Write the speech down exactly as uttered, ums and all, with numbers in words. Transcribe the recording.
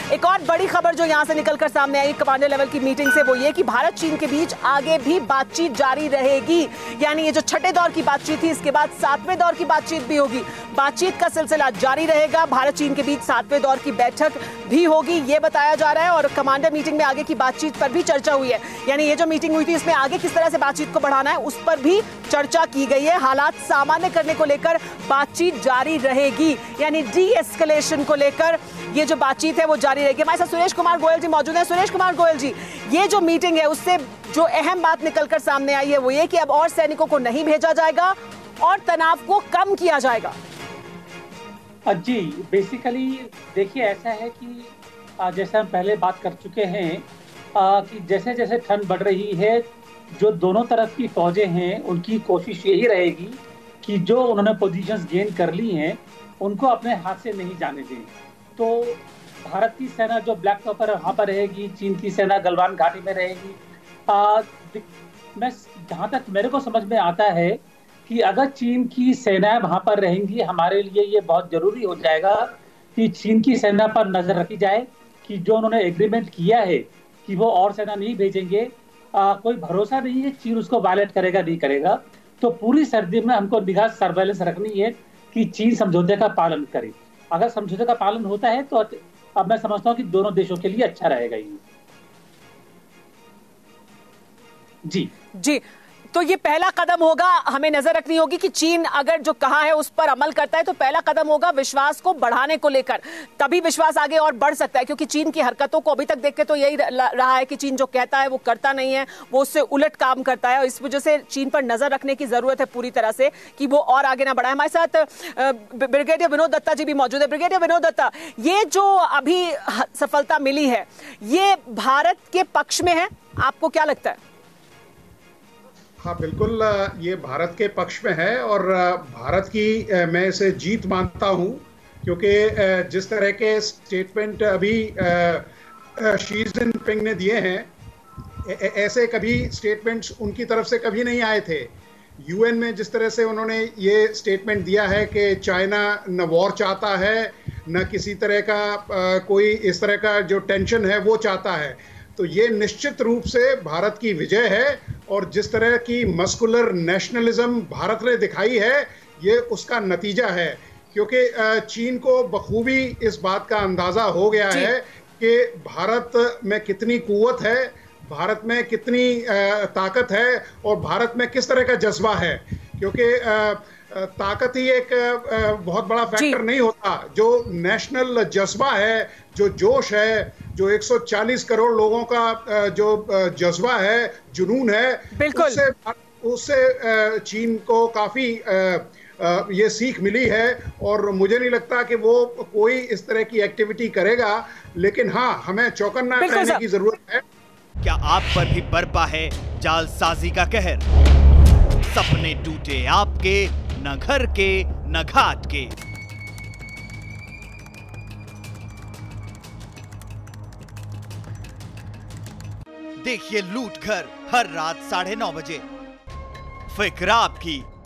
एक और बड़ी खबर जो यहां से निकलकर सामने आई कमांडर लेवल की मीटिंग से वो ये कि भारत चीन के बीच आगे भी बातचीत जारी रहेगी। यानी ये जो छठे दौर की बातचीत थी, इसके बाद सातवें दौर की बातचीत भी होगी। बातचीत का सिलसिला जारी रहेगा। भारत चीन के बीच सातवें दौर की बैठक भी होगी, ये बताया जा रहा है। और कमांडर मीटिंग में आगे की बातचीत पर भी चर्चा हुई है। यानी ये जो मीटिंग हुई थी, इसमें आगे किस तरह से बातचीत को बढ़ाना है उस पर भी चर्चा की गई है। हालात सामान्य करने को लेकर बातचीत जारी रहेगी, यानी डी एस्केलेशन को लेकर ये जो बातचीत है वो जारी रहेगी। हमारे साथ सुरेश कुमार गोयल जी मौजूद हैं। सुरेश कुमार गोयल जी, ये जो मीटिंग है उससे जो अहम बात निकलकर सामने आई है वो ये कि अब और सैनिकों को नहीं भेजा जाएगा और तनाव को कम किया जाएगा। जी, बेसिकली देखिए, ऐसा है कि जैसे हम पहले बात कर चुके हैं कि जैसे जैसे ठंड बढ़ रही है, जो दोनों तरफ की फौजें हैं उनकी कोशिश यही रहेगी कि जो उन्होंने पोजीशंस गेन कर ली हैं उनको अपने हाथ से नहीं जाने दें। तो भारत की सेना जो ब्लैक टॉप पर वहाँ पर रहेगी, चीन की सेना गलवान घाटी में रहेगी। आ, मैं जहाँ तक मेरे को समझ में आता है कि अगर चीन की सेनाएं वहाँ पर रहेंगी, हमारे लिए ये बहुत जरूरी हो जाएगा कि चीन की सेना पर नजर रखी जाए कि जो उन्होंने एग्रीमेंट किया है कि वो और सेना नहीं भेजेंगे, आ, कोई भरोसा नहीं है चीन उसको वायलेट करेगा नहीं करेगा। तो पूरी सर्दी में हमको निगाह सर्वेलेंस रखनी है कि चीन समझौते का पालन करे। अगर समझौते का पालन होता है तो अब मैं समझता हूँ कि दोनों देशों के लिए अच्छा रहेगा ये। जी जी, तो ये पहला कदम होगा। हमें नजर रखनी होगी कि चीन अगर जो कहा है उस पर अमल करता है तो पहला कदम होगा विश्वास को बढ़ाने को लेकर। तभी विश्वास आगे और बढ़ सकता है, क्योंकि चीन की हरकतों को अभी तक देख के तो यही रहा है कि चीन जो कहता है वो करता नहीं है, वो उससे उलट काम करता है। और इस वजह से चीन पर नजर रखने की जरूरत है पूरी तरह से कि वो और आगे ना बढ़ाए। हमारे साथ ब्रिगेडियर विनोद दत्ता जी भी मौजूद है। ब्रिगेडियर विनोद दत्ता, ये जो अभी सफलता मिली है ये भारत के पक्ष में है, आपको क्या लगता है? हाँ, बिल्कुल, ये भारत के पक्ष में है और भारत की मैं इसे जीत मानता हूँ, क्योंकि जिस तरह के स्टेटमेंट अभी शी जिनपिंग ने दिए हैं, ऐसे कभी स्टेटमेंट्स उनकी तरफ से कभी नहीं आए थे। यूएन में जिस तरह से उन्होंने ये स्टेटमेंट दिया है कि चाइना न वॉर चाहता है न किसी तरह का कोई इस तरह का जो टेंशन है वो चाहता है, तो ये निश्चित रूप से भारत की विजय है। और जिस तरह की मस्कुलर नेशनलिज्म भारत ने दिखाई है ये उसका नतीजा है, क्योंकि चीन को बखूबी इस बात का अंदाज़ा हो गया है कि भारत में कितनी कुव्वत है, भारत में कितनी ताकत है और भारत में किस तरह का जज्बा है। क्योंकि ताकत ही एक बहुत बड़ा फैक्टर नहीं होता, जो नेशनल जज्बा है, जो जोश है, जो एक सौ चालीस करोड़ लोगों का जो जज्बा है, जुनून है, उससे उससे चीन को काफी ये सीख मिली है। और मुझे नहीं लगता कि वो कोई इस तरह की एक्टिविटी करेगा, लेकिन हाँ, हमें चौकन्ना रहने की जरूरत है। क्या आप पर भी बरपा है जालसाजी का कहर? सपने टूटे आपके, न घर के न घाट के। देखिए लूट घर हर रात साढ़े नौ बजे। फिक्र आपकी,